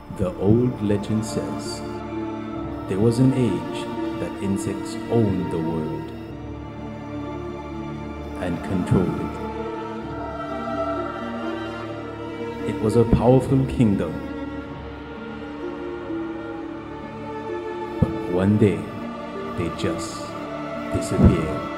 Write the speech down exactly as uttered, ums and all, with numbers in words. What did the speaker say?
The old legend says there was an age that insects owned the world and controlled it. It was a powerful kingdom. But one day, they just disappeared.